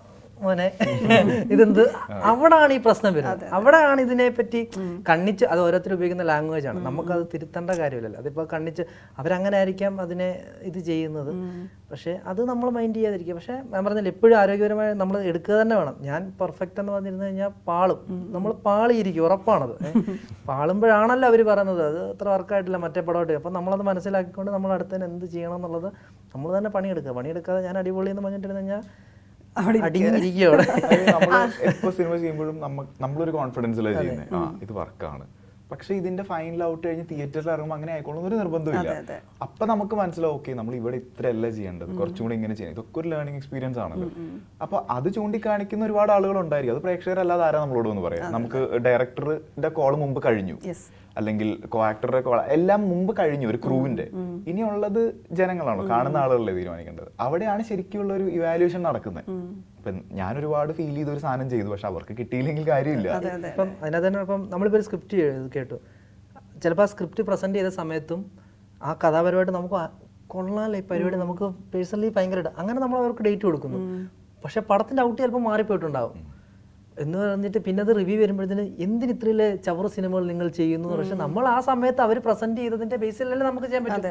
മോനെ ഇതെന്ത്, അവിടാണ് ഈ പ്രശ്നം വരുന്നത്. അവിടെയാണ് ഇതിനെ പറ്റി കണ്ണിച്ച്, അത് ഓരോരുത്തർ ഉപയോഗിക്കുന്ന ലാംഗ്വേജ് ആണ്, നമുക്കത് തിരുത്തേണ്ട കാര്യമില്ലല്ലോ. അതിപ്പോൾ കണ്ണിച്ച് അവരങ്ങനെ ആയിരിക്കാം അതിനെ ഇത് ചെയ്യുന്നത്. പക്ഷേ അത് നമ്മൾ മൈൻഡ് ചെയ്യാതിരിക്കുക. പക്ഷേ ഞാൻ പറഞ്ഞില്ല, എപ്പോഴും ആരോഗ്യപരമായി നമ്മൾ എടുക്കുക തന്നെ വേണം. ഞാൻ പെർഫെക്റ്റ് എന്ന് പറഞ്ഞിരുന്നു കഴിഞ്ഞാൽ പാളും, നമ്മൾ പാളിയിരിക്കും, ഉറപ്പാണത്. പാളുമ്പോഴാണല്ലോ അവർ പറയുന്നത് അത് അത്ര വർക്കായിട്ടില്ല മറ്റേ പടമായിട്ട്. അപ്പം നമ്മളത് മനസ്സിലാക്കിക്കൊണ്ട് നമ്മൾ അടുത്തതിന് എന്ത് ചെയ്യണം എന്നുള്ളത് നമ്മൾ തന്നെ പണിയെടുക്കുക. പണിയെടുക്കാതെ ഞാൻ അടിപൊളി എന്ന് പറഞ്ഞിട്ടിരുന്നു കഴിഞ്ഞാൽ അടിങ്ങിരിക്കും അവിടെ. എപ്പോൾ സിനിമ ചെയ്യുമ്പോഴും നമ്മളൊരു കോൺഫിഡൻസിലാണ് ചെയ്യുന്നത്, ആ ഇത് വർക്കാണ്. പക്ഷെ ഇതിന്റെ ഫൈനൽ ഔട്ട് കഴിഞ്ഞ് തിയേറ്ററിൽ ഇറങ്ങുമ്പോൾ അങ്ങനെ ആയിക്കോളും ഒരു നിർബന്ധമില്ല. അപ്പൊ നമുക്ക് മനസ്സിലാവും ഓക്കെ നമ്മൾ ഇവിടെ ഇത്രയല്ല ചെയ്യേണ്ടത്, കുറച്ചും കൂടി ഇങ്ങനെ ചെയ്യണം. ഇതൊക്കെ ഒരു ലേണിംഗ് എക്സ്പീരിയൻസ് ആണല്ലോ. അപ്പൊ അത് ചൂണ്ടിക്കാണിക്കുന്ന ഒരുപാട് ആളുകൾ ഉണ്ടായിരിക്കും. അത് പ്രേക്ഷകരല്ലാതെ ആരാ നമ്മളോട് എന്ന് പറയാം. നമുക്ക് ഡയറക്ടറുടെ കോൾ മുമ്പ് കഴിഞ്ഞു, അല്ലെങ്കിൽ കോ ആക്ടറുടെ കോൾ എല്ലാം മുമ്പ് കഴിഞ്ഞു ഒരു ക്രൂവിന്റെ. ഇനിയുള്ളത് ജനങ്ങളാണോ, കാണുന്ന ആളുകളല്ലേ തീരുമാനിക്കേണ്ടത്. അവിടെയാണ് ശരിക്കുള്ള ഒരു ഇവാലുവേഷൻ നടക്കുന്നത്. ഇപ്പം ഞാൻ ഒരുപാട് ഫീൽ ചെയ്ത ഒരു സാധനം ചെയ്തു, പക്ഷെ അവർക്ക് കിട്ടിയില്ലെങ്കിൽ കാര്യമില്ല. ഇപ്പം അതിനകത്ത് തന്നെ ഇപ്പം നമ്മളിപ്പോൾ ഒരു സ്ക്രിപ്റ്റ് കേട്ടു, ചിലപ്പോൾ ആ സ്ക്രിപ്റ്റ് പ്രസന്റ് ചെയ്ത സമയത്തും ആ കഥാപരമായിട്ട് നമുക്ക് കൊള്ളാമല്ലോ ഈ പരിപാടി, നമുക്ക് പേഴ്സണലി ഭയങ്കര അങ്ങനെ നമ്മൾ അവർക്ക് ഡേറ്റ് കൊടുക്കുന്നു. പക്ഷെ പടത്തിന്റെ ഔട്ട് ചിലപ്പോൾ മാറിപ്പോയിട്ടുണ്ടാവും എന്ന് പറഞ്ഞിട്ട് പിന്നെ അത് റിവ്യൂ വരുമ്പോഴത്തേന് എന്തിന് ഇത്രയിലെ ചവറ് സിനിമകൾ നിങ്ങൾ ചെയ്യുന്നു. പക്ഷെ നമ്മൾ ആ സമയത്ത് അവർ പ്രസന്റ് ചെയ്തതിന്റെ ബേസിലല്ലേ നമുക്ക് ചെയ്യാൻ പറ്റും.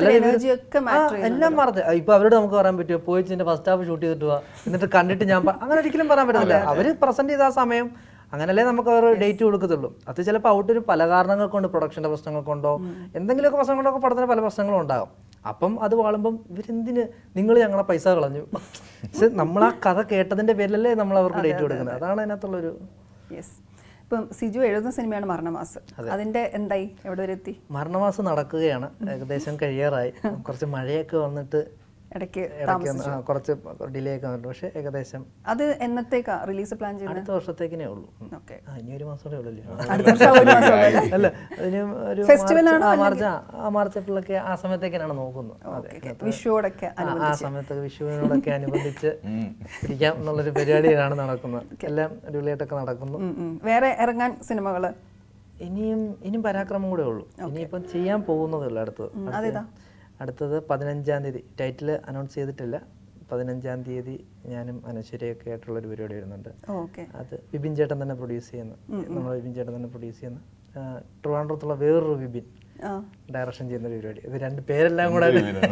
എല്ലാം മാറത്തെ. ഇപ്പൊ അവരോട് നമുക്ക് പറയാൻ പറ്റുമോ പോയി ഫസ്റ്റ് ഹാഫ് ഷൂട്ട് ചെയ്തിട്ട് പോവാ എന്നിട്ട് കണ്ടിട്ട് ഞാൻ അങ്ങനെ ഒരിക്കലും പറയാൻ പറ്റില്ല. അവര് പ്രസന്റ് ചെയ്ത ആ സമയം അങ്ങനല്ലേ നമുക്ക് അവർ ഡേറ്റ് കൊടുക്കത്തുള്ളൂ. അത് ചിലപ്പോൾ ഔട്ടൊരു പല കാരണങ്ങൾ കൊണ്ട്, പ്രൊഡക്ഷന്റെ പ്രശ്നങ്ങൾ കൊണ്ടോ എന്തെങ്കിലുമൊക്കെ പ്രശ്നം കൊണ്ടൊക്കെ പടത്തിന് പല പ്രശ്നങ്ങളും ഉണ്ടാകും. അപ്പം അത് വാളുമ്പം ഇവരെന്തിന് നിങ്ങൾ ഞങ്ങളെ പൈസ കളഞ്ഞു. പക്ഷെ നമ്മൾ ആ കഥ കേട്ടതിന്റെ പേരിലല്ലേ നമ്മൾ അവർക്ക് ഡേറ്റ് കൊടുക്കുന്നത്. അതാണ് അതിനകത്തുള്ളൊരു. ഇപ്പം സിജു എഴുതുന്ന സിനിമയാണ് മരണമാസം. അതിന്റെ എന്തായി, എവിടെ വരെ എത്തി? മരണമാസം നടക്കുകയാണ്, ഏകദേശം കഴിയാറായി. കുറച്ച് മഴയൊക്കെ വന്നിട്ട് ഇടയ്ക്ക് കുറച്ച് ഡിലേ ഒക്കെ വന്നിട്ട്, പക്ഷെ ഏകദേശം. അത് എന്നത്തേക്കാ റിലീസ് പ്ലാൻ ചെയ്യുന്നത്? അടുത്ത വർഷത്തേക്കിനേ ഉള്ളൂ. ഇനി ഒരു മാസം കൂടെ ഉള്ളല്ലോ. അല്ല അതിന് ഒരു മാർച്ച് ഏപ്രിലൊക്കെ ആ സമയത്തേക്കാണ് നോക്കുന്നത്. വിഷുവോടൊക്കെ ആ സമയത്ത് വിഷുവിനോടൊക്കെ അനുബന്ധിച്ച് പിടിക്കാം എന്നുള്ളൊരു പരിപാടിയാണ് നടക്കുന്നത്. എല്ലാം അടിപൊളിയായിട്ടൊക്കെ നടക്കുന്നു. വേറെ ഇറങ്ങാൻ സിനിമകള് ഇനിയും ഇനിയും പരാക്രമം കൂടെ ഉള്ളൂ. ഇനിയിപ്പം ചെയ്യാൻ പോകുന്നതേ ഉള്ളൂ. അടുത്തത് അടുത്തത് പതിനഞ്ചാം തീയതി, ടൈറ്റിൽ അനൗൺസ് ചെയ്തിട്ടില്ല. പതിനഞ്ചാം തീയതി ഞാനും അനശ്വരയൊക്കെ ആയിട്ടുള്ളൊരു പരിപാടി വരുന്നുണ്ട്. അത് വിപിൻ ചേട്ടൻ തന്നെ പ്രൊഡ്യൂസ് ചെയ്യുന്ന, നമ്മൾ വിപിൻ ചേട്ടൻ തന്നെ പ്രൊഡ്യൂസ് ചെയ്യുന്ന, ട്രിവാൻഡ്രത്തുള്ള വേറൊരു വിപിൻ ഡയറക്ഷൻ ചെയ്യുന്ന ഒരു പരിപാടി. ഇത് രണ്ട് പേരെല്ലാം കൂടെ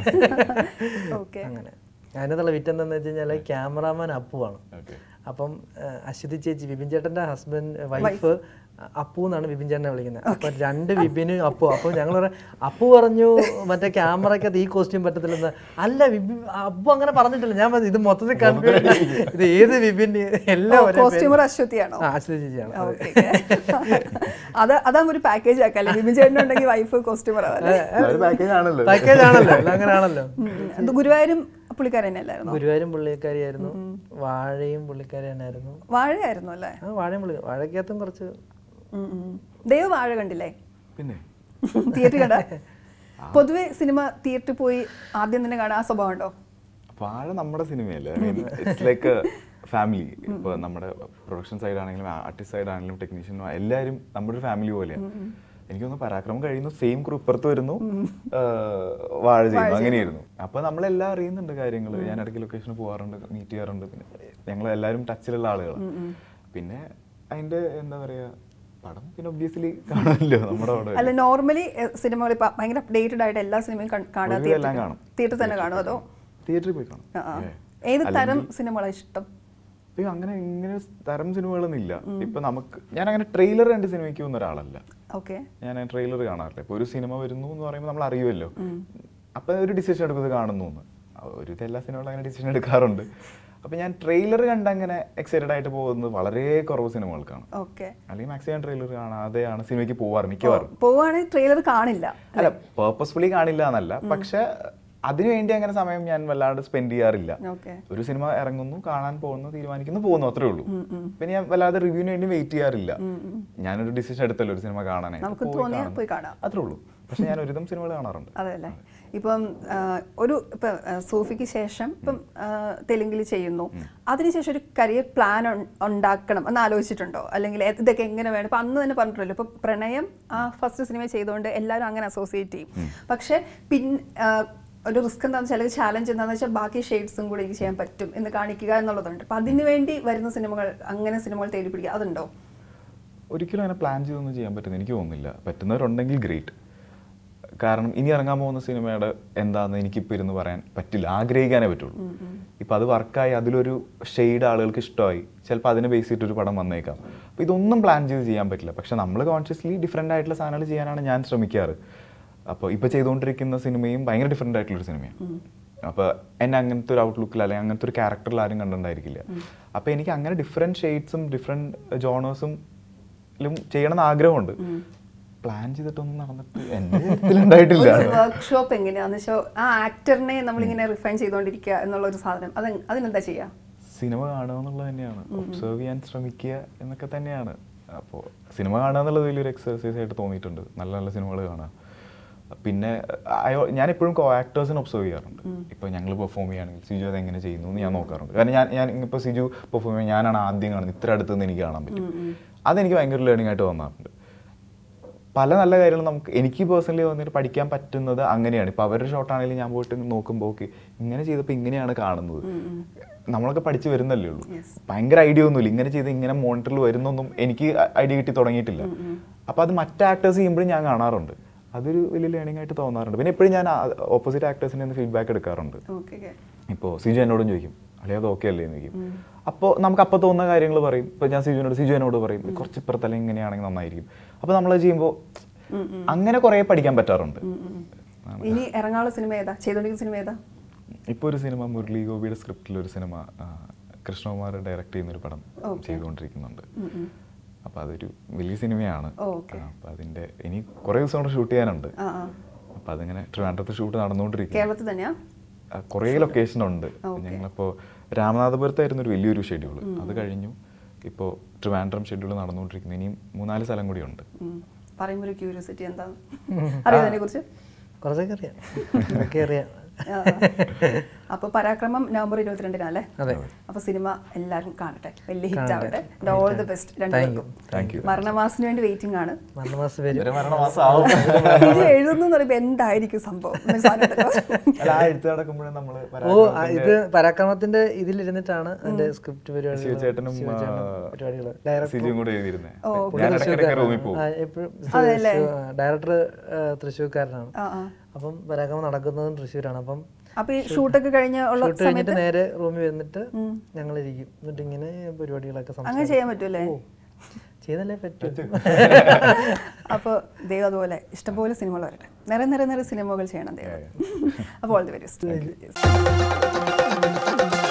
അങ്ങനെ. അതിനകത്തുള്ള വിറ്റെന്താന്ന് വെച്ച് കഴിഞ്ഞാൽ ക്യാമറാമാൻ അപ്പുവാണ്. അപ്പം അശ്വതി ചേച്ചി, വിപിൻ ചേട്ടൻ്റെ ഹസ്ബൻഡ് വൈഫ് അപ്പു എന്നാണ് വിപിൻ ചേട്ടനെ വിളിക്കുന്നത്. അപ്പൊ രണ്ട് വിപിനും അപ്പു. അപ്പൊ ഞങ്ങൾ അപ്പു പറഞ്ഞു മറ്റേ ക്യാമറയ്ക്കകത്ത് ഈ കോസ്റ്റ്യൂം പറ്റത്തില്ലെന്ന്. അല്ല വിപിൻ അപ്പു അങ്ങനെ പറഞ്ഞിട്ടില്ല. ഞാൻ ഇത് മൊത്തത്തിൽ കൺഫ്യൂഷൻ, ഇത് ഏത് വിപിൻ എല്ലാം അശ്വതിയാണോ? അശ്വതി ചേച്ചിയാണ്. അതാ ഒരു പാക്കേജ് ആക്കല്ലേ, വിപിൻ ചേട്ടനുണ്ടെങ്കിൽ വൈഫ് കോസ്റ്റ്യൂമർ പാക്കേജ് ആണല്ലോ, അങ്ങനെയാണല്ലോ. ഗുരുവായൂരും പുള്ളിക്കാരനായിരുന്നു. ഗുരുവായൂരും പുള്ളിക്കാരിയായിരുന്നു, വാഴയും പുള്ളിക്കാരി തന്നെയായിരുന്നു. വാഴയായിരുന്നു അല്ലേ? ആ വാഴയും പുള്ളി, വാഴക്കകത്തും കുറച്ച്. ദൈവം വാഴ കണ്ടില്ലേ? പിന്നെ തിയേറ്റർ കണ്ട? പൊതുവെ സിനിമ തിയേറ്ററിൽ പോയി ആദ്യം തന്നെ കാണാൻ ആ സ്വഭാവം ഉണ്ടോ? വാഴ നമ്മുടെ സിനിമയല്ലേ, ഇറ്റ്സ് ലൈക്ക് ഫാമിലി. ഇപ്പൊ നമ്മുടെ പ്രൊഡക്ഷൻ സൈഡ് ആണെങ്കിലും ആർട്ടിസ്റ്റ് സൈഡ് ആണെങ്കിലും ടെക്നീഷ്യനും എല്ലാവരും നമ്മുടെ ഒരു ഫാമിലി പോലെയാണ്. എനിക്കൊന്ന് പരാക്രമം കഴിയുന്നു, സെയിം ക്രൂ ഇപ്പുറത്ത് വരുന്നു, വാഴ ചെയ്യുന്നു, അങ്ങനെയായിരുന്നു. അപ്പൊ നമ്മളെല്ലാം അറിയുന്നുണ്ട് കാര്യങ്ങൾ. ഞാൻ ഇടയ്ക്ക് ലൊക്കേഷന് പോകാറുണ്ട്, മീറ്റ് ചെയ്യാറുണ്ട്. പിന്നെ ഞങ്ങൾ എല്ലാവരും ടച്ചിലുള്ള ആളുകളാണ്. പിന്നെ അതിന്റെ എന്താ പറയാ പടം പിന്നെ ഒബ്വിയസ്ലി കാണാമല്ലോ നമ്മുടെ അവിടെ. അല്ല നോർമലി സിനിമകൾ ഇപ്പൊ ഭയങ്കര അപ്ഡേറ്റഡ് ആയിട്ട് എല്ലാ സിനിമയും കാണാൻ തിയേറ്ററിൽ തന്നെ കാണും അതോ തിയേറ്ററിൽ പോയി കാണും? ഏത് തരം സിനിമകളാണ് ഇഷ്ടം? അയ്യോ അങ്ങനെ ഇങ്ങനെ തരം സിനിമകളൊന്നും ഇല്ല. ഇപ്പൊ നമുക്ക് ഞാൻ അങ്ങനെ ട്രെയിലർ കണ്ട് സിനിമയ്ക്ക് പോകുന്ന ഒരാളല്ല. ഞാൻ ട്രെയിലർ കാണാറില്ല. ഇപ്പൊ ഒരു സിനിമ വരുന്നു എന്ന് പറയുമ്പോൾ നമ്മൾ അറിയുമല്ലോ, അപ്പൊ ഒരു ഡിസിഷൻ എടുക്കുന്നത് കാണുന്നു. ഒരു എല്ലാ സിനിമകളും അങ്ങനെ ഡിസിഷൻ എടുക്കാറുണ്ട്. അപ്പൊ ഞാൻ ട്രെയിലർ കണ്ട് അങ്ങനെ എക്സൈറ്റഡ് ആയിട്ട് പോകുന്നത് വളരെ കുറവ് സിനിമകൾക്കാണ്. അല്ലെങ്കിൽ മാക്സിമം ട്രെയിലർ കാണാതെയാണ് സിനിമയ്ക്ക് പോവാറ് മിക്കവാറും. പോവാണെങ്കിൽ ട്രെയിലർ കാണില്ല, അല്ല പേർപ്പസ്ഫുള്ളി കാണില്ല എന്നല്ല, പക്ഷെ അതിനുവേണ്ടി അങ്ങനെ സമയം ഞാൻ വല്ലാണ്ട് സ്പെൻഡ് ചെയ്യാറില്ല. ഒരു സിനിമ ഇറങ്ങുന്നു, കാണാൻ പോകുന്നു, തീരുമാനിക്കുന്നു, പോകുന്നു, അത്രേ ഉള്ളൂ. പിന്നെ ഞാൻ വല്ലാതെ റിവ്യൂവിന് വേണ്ടി വെയിറ്റ് ചെയ്യാറില്ല. ഞാനൊരു ഡിസിഷൻ എടുത്തല്ലോ ഒരു സിനിമ കാണാനായിട്ട്, അത്രേ ഉള്ളൂ. പക്ഷെ ഞാൻ ഒരുവിധം സിനിമകൾ കാണാറുണ്ട്. അതെല്ലേ. ഇപ്പം ഒരു ഇപ്പൊ സൂഫിക്ക് ശേഷം ഇപ്പം തെലുങ്കിൽ ചെയ്യുന്നു, അതിനുശേഷം ഒരു കരിയർ പ്ലാൻ ഉണ്ടാക്കണം എന്ന് ആലോചിച്ചിട്ടുണ്ടോ? അല്ലെങ്കിൽ ഇതൊക്കെ എങ്ങനെ വേണം? ഇപ്പൊ അന്ന് തന്നെ പറഞ്ഞിട്ടുള്ളൂ, ഇപ്പൊ പ്രണയം ആ ഫസ്റ്റ് സിനിമ ചെയ്തുകൊണ്ട് എല്ലാവരും അങ്ങനെ അസോസിയേറ്റ് ചെയ്യും. പക്ഷെ പിന്നെ ഒരു റിസ്ക് എന്താണെന്ന് വെച്ചാൽ ചാലഞ്ച് എന്താണെന്ന് വെച്ചാൽ ബാക്കി ഷെയ്ഡ്സും കൂടി എനിക്ക് ചെയ്യാൻ പറ്റും എന്ന് കാണിക്കുക എന്നുള്ളതുണ്ട്. അപ്പം അതിന് വേണ്ടി വരുന്ന സിനിമകൾ, അങ്ങനെ സിനിമകൾ തേടി പിടിക്കുക, അതുണ്ടോ? ഒരിക്കലും അങ്ങനെ പ്ലാൻ ചെയ്തൊന്നും ചെയ്യാൻ പറ്റുന്ന എനിക്ക് തോന്നുന്നില്ല. പറ്റുന്നവരുണ്ടെങ്കിൽ ഗ്രേറ്റ്. കാരണം ഇനി ഇറങ്ങാൻ പോകുന്ന സിനിമയുടെ എന്താണെന്ന് എനിക്കിപ്പോൾ ഇരുന്ന് പറയാൻ പറ്റില്ല, ആഗ്രഹിക്കാനേ പറ്റുള്ളൂ. ഇപ്പം അത് വർക്കായി അതിലൊരു ഷെയ്ഡ് ആളുകൾക്ക് ഇഷ്ടമായി, ചിലപ്പോൾ അതിനെ ബേസ് ചെയ്തിട്ടൊരു പടം വന്നേക്കാം. അപ്പോൾ ഇതൊന്നും പ്ലാൻ ചെയ്ത് ചെയ്യാൻ പറ്റില്ല. പക്ഷെ നമ്മൾ കോൺഷ്യസ്ലി ഡിഫറെൻ്റ് ആയിട്ടുള്ള സാധനങ്ങൾ ചെയ്യാനാണ് ഞാൻ ശ്രമിക്കാറ്. അപ്പോൾ ഇപ്പോൾ ചെയ്തുകൊണ്ടിരിക്കുന്ന സിനിമയും ഭയങ്കര ഡിഫറെൻ്റ് ആയിട്ടുള്ളൊരു സിനിമയാണ്. അപ്പോൾ എന്നെ അങ്ങനത്തെ ഒരു ഔട്ട്ലുക്കിൽ അല്ലെങ്കിൽ അങ്ങനത്തെ ഒരു ക്യാരക്ടറിൽ ആരും കണ്ടിട്ടുണ്ടായിരിക്കില്ല. അപ്പോൾ എനിക്ക് അങ്ങനെ ഡിഫറെൻറ്റ് ഷെയ്ഡ്സും ഡിഫറെൻറ്റ് ജോണേഴ്സും ചെയ്യണമെന്ന് ആഗ്രഹമുണ്ട്. പ്ലാൻ ചെയ്തിട്ടൊന്നും നടന്നിട്ട് എൻ്റെ ഉണ്ടായിട്ടില്ല. വർക്ക്ഷോപ്പ് എങ്ങനെയാന്ന് വെച്ചാൽ ആ ആക്ടറിനെ നമ്മളിങ്ങനെ റിഫൈൻ ചെയ്തുകൊണ്ടിരിക്കുക എന്നുള്ള ഒരു സാധനം, അത് അതിനെന്താ ചെയ്യുക? സിനിമ കാണുക എന്നുള്ളത് തന്നെയാണ്, ഒബ്സർവ് ചെയ്യാൻ ശ്രമിക്കുക എന്നൊക്കെ തന്നെയാണ്. അപ്പോൾ സിനിമ കാണുക എന്നുള്ളത് വലിയൊരു എക്സസൈസ് ആയിട്ട് തോന്നിയിട്ടുണ്ട്. നല്ല നല്ല സിനിമകൾ കാണുക. പിന്നെ ഞാൻ എപ്പോഴും കോ ആക്ടേഴ്സിനെ ഒബ്സർവ് ചെയ്യാറുണ്ട്. ഇപ്പോൾ ഞങ്ങൾ പെർഫോം ചെയ്യുകയാണെങ്കിൽ സിജു അത് എങ്ങനെ ചെയ്യുന്നു എന്ന് ഞാൻ നോക്കാറുണ്ട്. കാരണം ഞാൻ ഞാൻ ഇപ്പോൾ സിജു പെർഫോം ചെയ്യുമ്പോൾ ഞാനാണ് ആദ്യം കാണുന്നത്, ഇത്ര അടുത്തുനിന്ന് എനിക്ക് കാണാൻ പറ്റും. അതെനിക്ക് ഭയങ്കര ലേണിംഗ് ആയിട്ട് തോന്നാറുണ്ട്. പല നല്ല കാര്യങ്ങളും നമുക്ക് എനിക്ക് പേഴ്സണലി വന്നിട്ട് പഠിക്കാൻ പറ്റുന്നത് അങ്ങനെയാണ്. ഇപ്പോൾ അവരുടെ ഷോട്ടാണെങ്കിലും ഞാൻ പോയിട്ട് നോക്കുമ്പോൾ ഓക്കെ ഇങ്ങനെ ചെയ്തപ്പോൾ ഇങ്ങനെയാണ് കാണുന്നത്. നമ്മളൊക്കെ പഠിച്ച് വരുന്നല്ലേ ഉള്ളൂ, ഭയങ്കര ഐഡിയ ഒന്നുമില്ല. ഇങ്ങനെ ചെയ്ത് ഇങ്ങനെ മോണിറ്ററിൽ വരുന്നൊന്നും എനിക്ക് ഐഡിയ കിട്ടി തുടങ്ങിയിട്ടില്ല. അപ്പോൾ അത് മറ്റ് ആക്ടേഴ്സ് ചെയ്യുമ്പോഴും ഞാൻ കാണാറുണ്ട്. അതൊരു വലിയ ലേണിംഗ് ആയിട്ട് തോന്നാറുണ്ട്. പിന്നെ എപ്പോഴും ഞാൻ ഓപ്പോസിറ്റ് ആക്ടേഴ്സിനെ ഒന്ന് ഫീഡ്ബാക്ക് എടുക്കാറുണ്ട്. ഇപ്പോൾ സിജു എന്നോടും ചോദിക്കും അല്ലെ അത് ഓക്കെ അല്ലേ എന്ന് ചോദിക്കും. അപ്പോൾ നമുക്ക് അപ്പോൾ തോന്നുന്ന കാര്യങ്ങൾ പറയും. ഇപ്പോൾ ഞാൻ സിജുവിനോട് സിജു എന്നോട് പറയും കുറച്ച് ഇപ്പുറത്തല്ല ഇങ്ങനെയാണെങ്കിൽ നന്നായിരിക്കും. അപ്പോൾ നമ്മൾ ചെയ്യുമ്പോൾ അങ്ങനെ കുറേ പഠിക്കാൻ പറ്റാറുണ്ട്. ഇനി ഇറങ്ങാനുള്ള സിനിമ ഏതാ? ചെയ്തോണ്ടിരിക്കുന്ന സിനിമ ഏതാ? ഇപ്പോൾ ഒരു സിനിമ മുരളി ഗോപിയുടെ സ്ക്രിപ്റ്റിലൊരു സിനിമ കൃഷ്ണകുമാർ ഡയറക്റ്റ് ചെയ്യുന്നൊരു പടം ചെയ്തുകൊണ്ടിരിക്കുന്നുണ്ട്. അപ്പോൾ അതൊരു വലിയ സിനിമയാണ്. അപ്പോൾ അതിൻ്റെ ഇനി കുറേ ദിവസം കൊണ്ട് ഷൂട്ട് ചെയ്യാനുണ്ട്. അപ്പോൾ അതിങ്ങനെ ട്രിവാൻഡ്രത്ത് ഷൂട്ട് നടന്നുകൊണ്ടിരിക്കും. കേരളത്തിൽ തന്നെയാ? കുറേ ലൊക്കേഷൻ ഉണ്ട്. ഞങ്ങളിപ്പോൾ രാമനാഥപുരത്തായിരുന്നു ഒരു വലിയൊരു ഷെഡ്യൂൾ, അത് കഴിഞ്ഞു. ഇപ്പോൾ ട്രിവാൻഡ്രം ഷെഡ്യൂൾ നടന്നുകൊണ്ടിരിക്കുന്നു. ഇനിയും മൂന്നാല് സ്ഥലം കൂടി ഉണ്ട്. പറയുമ്പോൾ ഒരു ക്യൂരിയോസിറ്റി എന്താണ് അറിയാതിനെ കുറിച്ച്? കുറച്ചൊക്കെ അറിയാം, ഇതൊക്കെ അറിയാം. അപ്പൊ പരാക്രമം നവംബർ ഇരുപത്തിരണ്ടിനല്ലേ? അപ്പൊ സിനിമ എല്ലാവരും കാണട്ടെ, വലിയ ഹിറ്റ് ആവട്ടെ. ഓൾ ദി ബെസ്റ്റ് രണ്ടുപേർക്കും. മരണമാസത്തിന് വേണ്ടി വെയിറ്റിംഗ് ആണ്. എഴുതുന്നു പറയുമ്പോ എന്തായിരിക്കും സംഭവം? ഓ ഇത് പരാക്രമത്തിന്റെ ഇതിലിരുന്നിട്ടാണ് അതിന്റെ സ്ക്രിപ്റ്റ് പരിപാടികൾ ഡയറക്ടർ തൃശ്ശൂർക്കാരനാണ്. അപ്പം പരാക്രമം നടക്കുന്നതും തൃശ്ശൂരാണ്. അപ്പം ഷൂട്ടൊക്കെ കഴിഞ്ഞ് കഴിഞ്ഞിട്ട് നേരെ റൂമിൽ വന്നിട്ട് ഞങ്ങളിരിക്കും. എന്നിട്ട് ഇങ്ങനെ പരിപാടികളൊക്കെ അങ്ങനെ ചെയ്യാൻ പറ്റൂലേ? ചെയ്തല്ലേ പറ്റൂ. അപ്പോൾ ദൈവം അതുപോലെ ഇഷ്ടംപോലെ സിനിമകൾ വരട്ടെ, നിറയെ നിറയെ നിറയെ സിനിമകൾ ചെയ്യണം ദൈവം. അപ്പോൾ ഓൾ ദി വെരി ബെസ്റ്റ്.